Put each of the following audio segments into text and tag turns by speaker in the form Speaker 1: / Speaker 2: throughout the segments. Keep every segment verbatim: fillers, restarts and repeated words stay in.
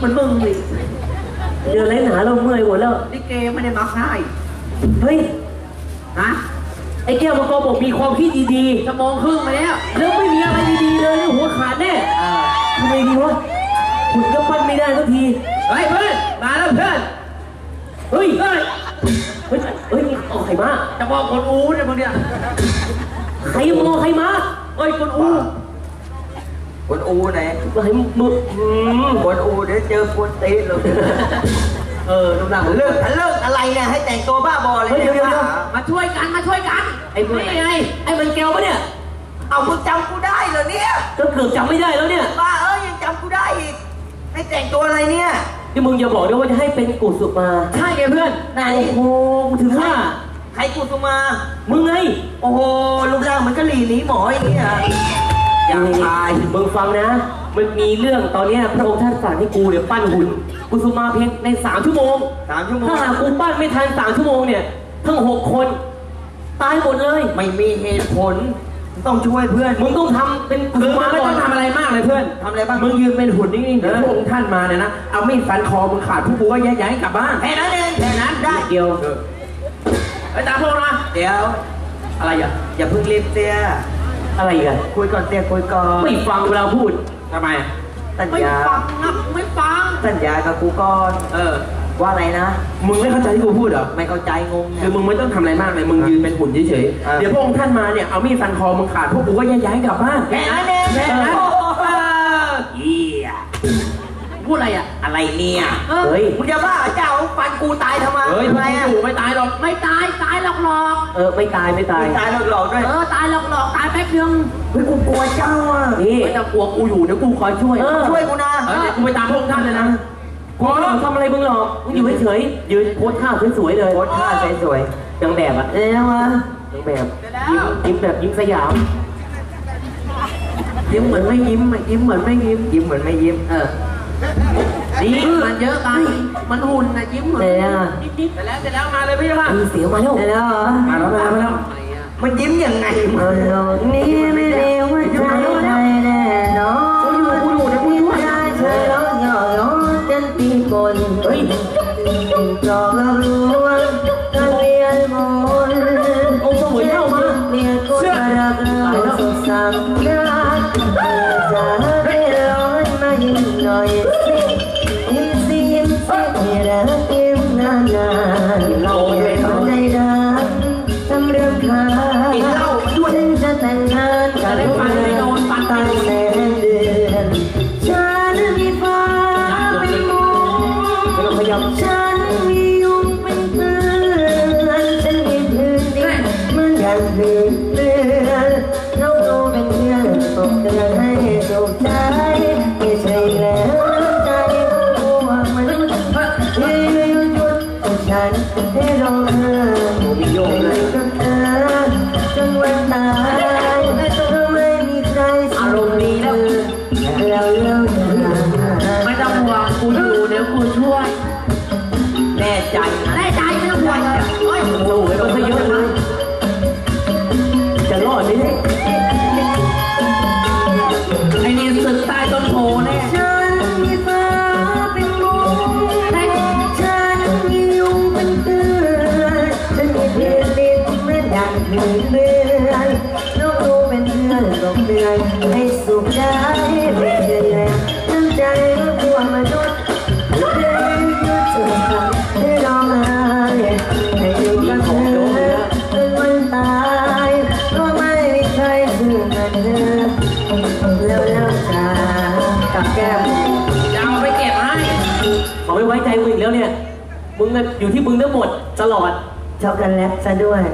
Speaker 1: เหมือนมึงเลยเดี๋ยวไรหนาเราเมื่อยหมดแล้วลิเกไม่ได้มาง่ายเฮ้ยฮะไอ้แก้วมังกรบอกมีความคิดดีๆจะมองครึ่งมาแล้วแล้วไม่มีอะไรดีๆเลยหัวขาดแน่ทำไมดีวะคุณก็ปั้นไม่ได้สักทีเฮ้ยเพื่อนมาแล้วเพื่อนเฮ้ยเฮ้ยเฮ้ยเฮ้ยออกใครมาจะมองคนอูเนี่ยมึงเนี่ยใครมองใครมาเฮ้ยคนอูคนอูไหนไหนมึงคนอูเดี๋ยวเจอคนตีนเราเออน้ำหนักเลิกเลิกอะไรเนี่ยให้แต่งตัวบ้าบออะไรเนี่ยมาช่วยกันมาช่วยกันไอ้พวกไงไอ้มันแก้วปะเนี่ยเอามึงจำกูได้เหรอเนี่ยก็เกือบจำไม่ได้แล้วเนี่ยบ้าเอ้ยยังจำกูได้อีกให้แต่งตัวอะไรเนี่ยที่มึงอย่าบอกด้วยว่าจะให้เป็นกุศลมาใช่ไงเพื่อนนายโอ้โหถึงว่าใครกุศลมามึงไงโอ้โหลูกร่างมันก็หลีหนีหมออย่างนี้อ่ะอย่างตายมึงฟังนะมันมีเรื่องตอนนี้พระองค์ท่านสั่งให้กูเดี๋ยวปั้นหุ่นกุศลมาเพียงในสามชั่วโมงสามชั่วโมงถ้าหากกูปั้นไม่ทันสามชั่วโมงเนี่ยทั้งหกคนตายหมดเลยไม่มีเหตุผลต้องช่วยเพื่อนมึงต้องทำเป็นกุศลมาไม่ต้องทำอะไรมากเลยเพื่อนทำอะไรบ้างมึงยืนเป็นหุ่นนิ่งๆเดี๋ยวพระองค์ท่านมาเนี่ยนะเอามีดฟันคอมึงขาดผู้กูก็แยกย้ายกลับบ้านแค่นั้นเองแค่นั้นได้เดียวไปตามพวกนะเดี๋ยวอะไรอ่ะอย่าเพิ่งรีบเตี้ยอะไรกันคุยก่อนเตี้ยคุยก่อนไม่ฟังเวลาพูดทำไมสัญญาไม่ฟังนะไม่ฟังสัญญากับกูก่อนเออว่าอะไรนะมึงไม่เข้าใจที่กูพูดเหรอไม่เข้าใจงงคือมึงไม่ต้องทำอะไรมากเลยมึงยืนเป็นหุ่นเฉยๆเดี๋ยวพระองค์ท่านมาเนี่ยเอามีดฟันคอมึงขาดพวกกูก็แยกย้ายกลับบ้านแค่นั้นเองแค่นั้นเฮียพูดอะไรอ่ะอะไรเนี่ยเฮ้ยมึงจะบ้าเจ้าฟันกูตายทำไมเฮ้ยทำไมอ่ะไม่ตายหรอกไม่ตายตายหลอกหลอกเออไม่ตายไม่ตายไม่ตายหลอกหลอกด้วยเออตายหลอกหลอกตายแป๊บนึงเฮ้ยกูกลัวเจ้าอ่ะนี่ไม่ต้องกลัวกูอยู่เดี๋ยวกูคอยช่วยช่วยกูนะเดี๋ยวกูไปตามพระองค์ท่านเลยนะกูไม่ต้องทำอะไรมึงหรอกมึงอยู่เฉยๆยืนโพสท่าสวยๆเลยโพสท่าสวยๆยังแบบอ่ะเอ้ยวะยังแบบยิ้มยิ้มแบบยิ้มสยามยิ้มเหมือนไม่ยิ้มยิ้มเหมือนไม่ยิ้มยิ้มเหมือนไม่ยิ้มเออนี่มันเยอะไปมันหุ่นนะยิ้มเหมือนนิดๆแต่แล้วแต่แล้วมาเลยพี่ว่ามีเสียวมาแล้วแล้วมาแล้วมาแล้วมันยิ้มยังไงมาแล้วนี่ไม่เร็วว่าใจใจแน่นอนกูอยู่กูอยู่นะกูอยู่ได้เธอร้องหยอกล้อกันปีกนเฮ้ยจอกเรารู้ว่าการเรียนมนโอ้สวยเท่ามาเรียนก็รักเราสุดสัปดาห์จะให้ร้อนมายิ้มหน่อยยิ้มสิยิ้มสิให้รักยิ้มนานๆเราไม่ทำใจรักทำเรื่องขาดฉันจะแต่งงานกับเธอตั้งแต่เดือนฉันมีฟ้าเป็นหมอกฉันมียุงเป็นเพื่อนฉันมีพื้นดินเหมือนอย่างเดือนเดือนเราดูเป็นเพื่อนตกเตือนให้สุขใจไม่ใช่แล้วใจกูว่ามันให้หยุดหยุดฉันให้รอเธอไม่ยอมเลยกับเธอจนวันตายเธอไม่มีใครอารมณ์ดีแล้วแล้วเลิกไม่ต้องห่วงกูอยู่เดี๋ยวกูช่วยแน่ใจแน่ใจไม่ต้องห่วงเฮ้ยโอ้ยมันก็เยอะเลยจะรอดไหมเนี่ยไอ้นี่สึกตายต้นโพแน่ฉันมีฟ้าเป็นมุมฉันมียุงเป็นเพื่อนฉันมีเพื่อนดินเหมือนอย่างเพื่อนเพื่อนน้องดูเป็นเพื่อนตกเดือนให้สุขใจไม่เดือดน้ำใจก็กลัวมนุษย์ให้ร้องไห้ให้อยู่กับเธอจนวันตายก็ไม่มีใครซื่อกันเธอแล้วเลิกตากับแก้มจะเอาไปเก็บให้เขาไม่ไว้ใจมึงอีกแล้วเนี่ยมึงอยู่ที่มึงทั้งหมดตลอดช็อกโกแลตซะด้วย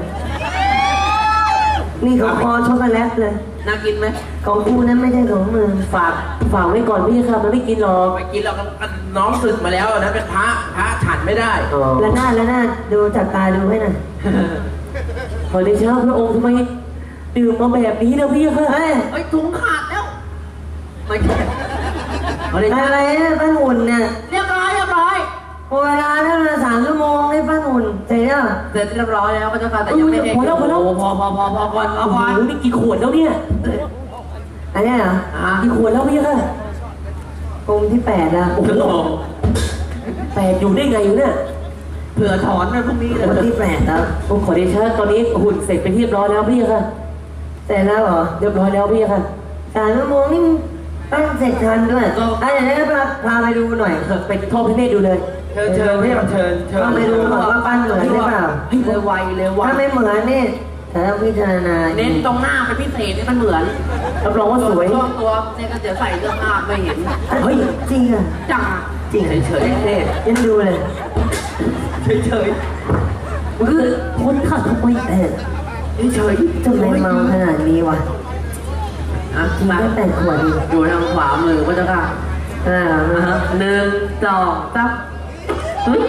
Speaker 1: นี่เขาคอช็อกโกแลตเลยน่ากินไหมของกูนั้นไม่ใช่ของมึงฝากฝากไว้ก่อนพี่ครับมันไม่กินหรอกไม่กินหรอกน้องสึกมาแล้วนะเป็นพระพระฉันไม่ได้แล้วหน้าแล้วหน้าดูจากตาดูให้หน่อยขอเดชะพระองค์ทำไมดื่มมาแบบนี้นะพี่ครับเฮ้ยไอ้ถุงขาดแล้วไม่ใช่อะไรเนี่ยป้าหุ่นเนี่ยเรียบร้อยเรียบร้อยเวลาได้มาสามชั่วโมงให้ป้าหุ่นเสร็จแล้วเสร็จเรียบร้อยแล้วก็จะการแต่ยังไม่ได้พอแล้วพอแล้วพอพอพอพอก่อนเอาพอนี่กี่ขวดแล้วเนี่ยอันนี้เหรอกี่ขวดแล้วพี่ค่ะโ
Speaker 2: องค์ที่แปดอะ
Speaker 1: โอ้โหแปดอยู่ได้ไงอยู่เนี่ยเผื่อถอนนะพรุ่งนี้เลย
Speaker 2: องค์ที่แปดครับ
Speaker 1: ผมขอเดชะตอนนี้หุ่นเสร็จเป็นที่เรียบร้อยแล้วพี่ค่ะ
Speaker 2: เสร็จแล้วเหรอ
Speaker 1: เรียบร้อยแล้วพี่ค่ะ
Speaker 2: สามชั่วโมงนี่ตั้งเสร็จทันด้วยอ่ะเดี๋ยวให้พาพาไปดูหน่อย
Speaker 1: ไปทอดพระเนตรดูเลย
Speaker 3: เชิญเชิญพี่เชิญเชิญ
Speaker 2: พาไปดูก่อนว่าปั้นเหมือนหรือเปล่า
Speaker 1: เฮ้ยเร็วไวเร็วไว
Speaker 2: ถ้าไม่เหมือนนี่แต่ต้องพิจารณา
Speaker 1: เน้นตรงหน้าเป็นพิเศษนี่มันเหมือนรับรองว่าสวย
Speaker 3: ช่วงตัวเนี่ยก็เดี๋ยวใส่เสื้อผ้าไม่เห็น
Speaker 2: เฮ้ยจริงอ่ะ
Speaker 3: จัง
Speaker 2: จริง
Speaker 3: เฉยๆเท่
Speaker 2: ยังดูเลย
Speaker 3: เฉย
Speaker 2: คือคนขับทำไมแต่
Speaker 3: ๆเฉยๆ
Speaker 2: ทำไมเมาขนาดนี้วะ
Speaker 3: อ่ะ
Speaker 2: กิน
Speaker 3: มา
Speaker 2: แค่แปดขวดเอง
Speaker 3: อยู่ทางขวามือก็จะค่ะ
Speaker 2: อ่า
Speaker 3: หนึ่งสองสามเฮ้ย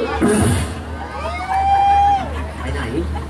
Speaker 3: ไปไหน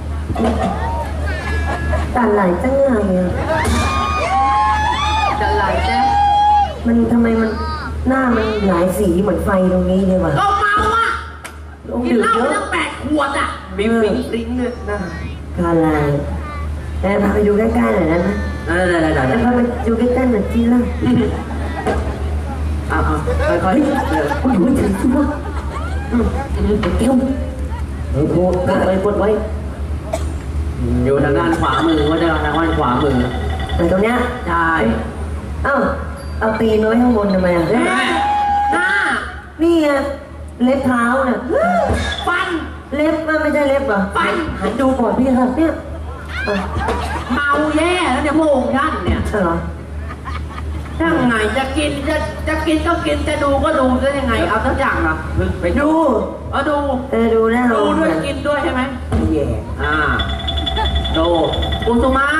Speaker 2: ตัดไหลตั้งไงอ่ะ
Speaker 3: จะไหลแจ๊
Speaker 2: มันทำไมมันหน้ามันหลายสีเหมือนไฟตรงนี้เลยวะ
Speaker 3: ก็เมาอ่ะ
Speaker 2: ต้อง
Speaker 3: กิน
Speaker 2: ดื่ม
Speaker 3: เหล้า
Speaker 2: เยอะ
Speaker 3: ตั้งแปดขวดอ่ะมีฟริ้งฟริ้งเนี่ยนะ
Speaker 2: การอะไรแต่พาไปดูใกล้ๆหน่อยได้ไหม
Speaker 3: ได้ได้ได้ได้
Speaker 2: แต่พาไปดูใกล้ๆหน่อยจีล่ะ
Speaker 3: อ่ะอ่ะค่อยๆเดี๋ยว
Speaker 2: โอ้ยโอ้ยถึงสิวะอืมเกี้ยวโอ้โหกดไว้กดไว้
Speaker 3: อยู่ทางด้านขวามือก็จะทางด้านขวามือ
Speaker 2: แต่ตรงเนี้ย
Speaker 3: ใช่
Speaker 2: เอ้าเอาตีนมาไว้ข้างบนทำไมอ่ะ
Speaker 3: แม่หน้า
Speaker 2: นี่ไงเล็บเท้าเนี่ย
Speaker 3: ฟัน
Speaker 2: เล็บมันไม่ใช่เล็บเหรอ
Speaker 3: ฟัน
Speaker 2: หันดูก่อนพี่ครับเนี่ยอ่ะ
Speaker 3: เมาแย่แล้วเนี่ยพระองค์ท่านเนี่ย
Speaker 2: ใช่เหรอ
Speaker 3: ยังไงจะกินจะจะกินก็กินจะดูก็ดูจะยังไงเอาสักอย่างนะไปดูเออดู
Speaker 2: เออดูแน่นอ
Speaker 3: ดู
Speaker 2: น
Speaker 3: ด้วยกินด้วยใช่ไหม
Speaker 2: แย่
Speaker 3: อ่าดูกุสุมา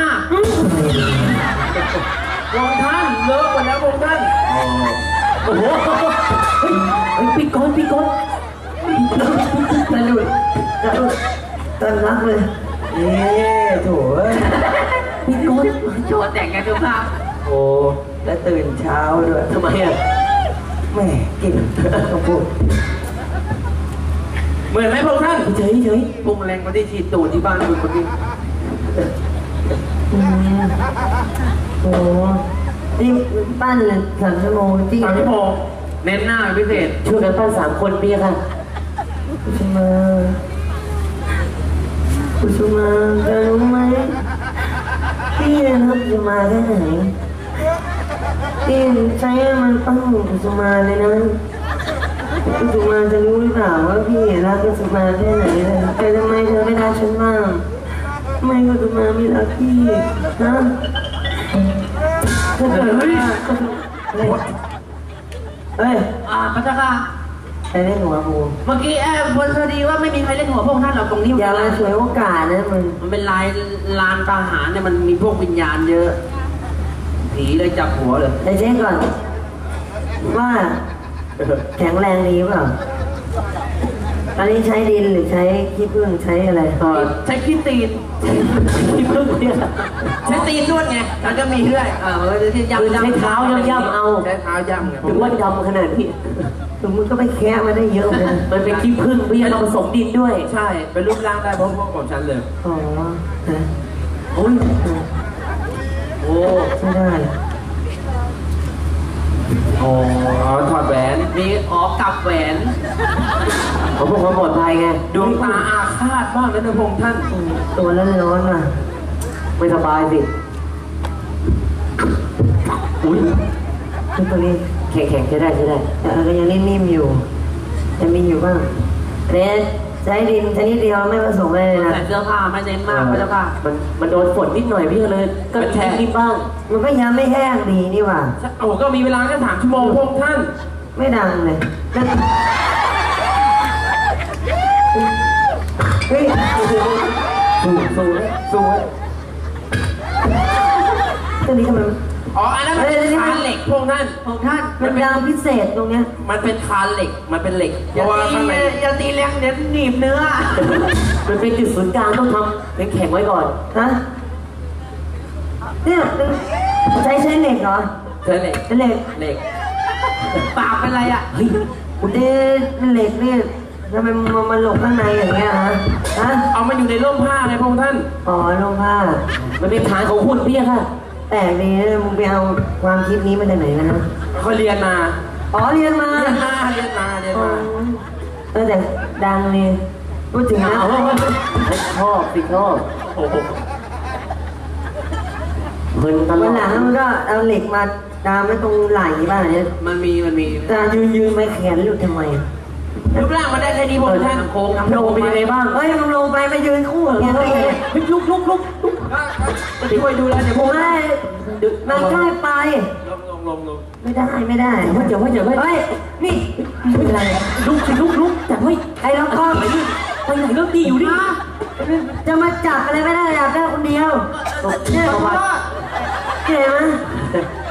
Speaker 3: พระองค์ท่านเลิกหมดแล้วพระองค์ท่าน
Speaker 1: โอ้โหเฮ้ยเฮ้ยปิดก่อนปิดก่อน
Speaker 2: ตะลุดตะลุดตอนรักเลย
Speaker 3: เอ๊ะโถ่เอ้ย
Speaker 1: ปิดก่อน
Speaker 3: โชว์แต่งกันดูภาพ
Speaker 2: โอ้แล้วตื่นเช้าด้วย
Speaker 1: ทำไมอ่ะ
Speaker 2: แม่กินต้องพูด
Speaker 3: เหมือนไหมพระองค์ท่าน
Speaker 1: เฉยเฉย
Speaker 3: พุงแรงกว่าที่ฉีดตูดที่บ้านคุณคนนี้
Speaker 2: อืมโอ้นี่ปั้นเลยสามชั่วโมงจริง
Speaker 3: สามชั่วโมงเน้นหน้าเป็นพิเศษ
Speaker 1: ช่วยกันปั้นสามคนพี่ค่ะ
Speaker 2: กุสุมากุสุมาจะรู้ไหมพี่นะครับกุสุมาแค่ไหนพี่ใช้มันปั้นกุสุมาเลยนะกุสุมาจะรู้หรือเปล่าว่าพี่รักกุสุมาแค่ไหนเลยแต่ทำไมเธอไม่รักฉันบ้างทำไมกุสุมาไม่รักพี่นะถ้าเกิดว่าเฮ้ยเฮ้ย
Speaker 3: อ่าพระเจ้าค่ะ
Speaker 2: ใครเล่นหัวกู
Speaker 3: เมื่อกี้แอบพอดีว่าไม่มีใครเล่นหัวพวกท่านหรอกตรงนี้
Speaker 2: อย่ามาฉวยโอกาสนะมึง
Speaker 3: มันเป็นลายลานทหารเนี่ยมันมีพวกวิญญาณเยอะผีเลยจับหัวเลย
Speaker 2: เดี๋ยวเช็คก่อน ว่าแข็งแรงดีเปล่าตอนนี้ใช้ดินหรือใช้ขี้ผึ้งใช้อะไร
Speaker 3: เออใช้ขี้ตีน
Speaker 1: พี่เพิ่งเนี่ย
Speaker 3: ใช้ตีนนวดไงมันก็มีด้วยเออมันก็จะย่ำ
Speaker 1: ใช้เท้าย่ำๆเอา
Speaker 3: ใช้เท้าย่ำไง
Speaker 1: ถึงว่าดำขนาดนี้
Speaker 2: ถึงมึงก็ไปแคะมาได้เยอะเลย
Speaker 1: มันเป็นขี้ผึ้งพี่เราผสมดินด้วย
Speaker 3: ใช่เป็นรูปร่างได้เพราะพวกของฉันเลย
Speaker 2: อ๋อฮะ
Speaker 3: โอ้ยโอ้
Speaker 2: ไม่ได้
Speaker 3: โอ้ถอดแหวนมีอ๋อกลับแหวน
Speaker 1: เขาบอกว่าปลอดภัยไง
Speaker 3: ดวงตาอาฆาตมากนะนะพงษ์ท่าน
Speaker 2: อืมตัวร้อนร้อนๆว่ะ
Speaker 1: ไม่สบายสิ อุ้ย
Speaker 2: คือตัวนี้
Speaker 1: แข็งแข็งใช้ได้ใช้ได้
Speaker 2: แต่ก็ยังนิ่มๆอยู่จะมีอยู่บ้างเนสใช้ดินชนิดเดียวไม่ผสมอะไรเลยนะ
Speaker 3: ใส่เสื้อผ้าไม่เน้นมากพระเจ้าค่ะ
Speaker 1: มันมันโดนฝนนิดหน่อยพี่ก็เลย ก็แช่นิดบ้าง
Speaker 2: มันก็ยังไม่แห้งดีนี่หว่า
Speaker 3: โอ้ก็มีเวลาแค่สามชั่วโมงพงษ์ท่าน
Speaker 2: ไม่ดังเลยแล้วเฮ้ย
Speaker 1: สู้สู้เลยสู้เลย
Speaker 2: ตัวนี้ทำไม
Speaker 3: อ๋ออันนั้นมันเป็นคานเหล็กพงษ์ท่านพงษ์ท่าน
Speaker 2: มันดังพิเศษตรงเนี้ย
Speaker 3: มันเป็นคานเหล็กมันเป็นเหล็กเพราะว่าข้างในอย่าตีแรงเดี๋ยวหนีบเนื้อ
Speaker 1: มันเป็นจุดศูนย์กลางต้องทำเป็นแข็งไว้ก่อน
Speaker 2: ฮะเนี่ยใช้ใช้เหล็กเหรอ
Speaker 3: ใช่เหล็ก
Speaker 2: เป็นเหล็ก
Speaker 3: เหล็กปากเป็นไรอ่ะ
Speaker 1: เฮ้ย
Speaker 2: เอ๊ะเป็นเหล็กเนี่ยทำไมมันมันหลบข้างในอย่างเงี้ยฮะฮะ
Speaker 3: เอามาอยู่ในร่มผ้าไงพงษ์ท่าน
Speaker 2: อ๋อลงผ้า
Speaker 1: มันเป็นฐานของหุ่นพี่ค่ะ
Speaker 2: แต่ดีนะมึงไปเอาความคิดนี้มาจากไหนนะฮะ
Speaker 3: เขาเรียนมา
Speaker 2: ฮอ๋อเรียนมา
Speaker 3: เรียนมาเรียนมาเรียน
Speaker 2: อ๋อ
Speaker 3: มา
Speaker 2: เออแต่ดังเลยพูดถึงนะ
Speaker 1: เอาชอบสิชอบโอ้โหเพลินตล
Speaker 2: วั
Speaker 1: อน ด
Speaker 2: หลังมันก็เอาเหล็กมาดามไว้ตรงไหล่บ้างเนี่ย
Speaker 3: มันมีมันมี
Speaker 2: ตายืนยืนไปแขนหลุดทำไไม
Speaker 3: รูปร่างมันได้แค่นี้ผมท่านโค้ง
Speaker 1: ทำโนเป็นยังไงบ้าง
Speaker 2: เฮ้ยมึงลงไปมายืนคู่กับแกได้ไง
Speaker 1: เฮ้ยลุกลุกลุกลุก
Speaker 3: ก็ช่วยดูแลเดี๋ยว
Speaker 2: ผ
Speaker 3: ผม ม
Speaker 2: ไม่ได้มันใกล้ไป
Speaker 3: ลงลงลงลง
Speaker 2: ไม่ได้ไม่ได้
Speaker 1: เดี๋ยวไว้เดี๋ยวไว้เดี๋ยวไว้
Speaker 2: เฮ้ยนี่ไม่เป็นไร
Speaker 1: ลุกสิลุกลุกแต่เฮ้ย
Speaker 2: ไอ้เราก็
Speaker 1: ไปไหนไปไหนก็ดีอยู่ดิ
Speaker 2: จะมาจับอะไรไม่ได้อยากได้คนเดียวเนี่ย
Speaker 3: ขอโทษ
Speaker 2: เห็นไหม